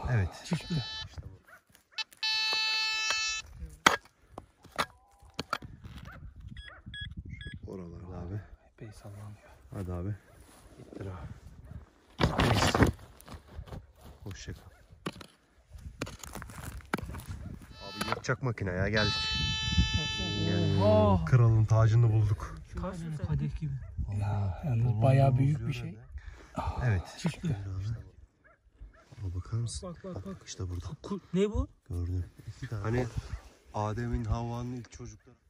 Evet. Çıktı. Oralarda abi. Epey sallanıyor. Hadi abi. Gittir abi. Hoşça kal. Abi yakacak makine ya, geldik. Oha. Kralın tacını bulduk. Kaç kadeh gibi. Ya yalnız bayağı büyük bir şey. Evet. Çıktı. Ama bakar mısın? Bak. İşte burada. Ne bu? Gördüm. Hani Adem'in Havva'nın ilk çocukları.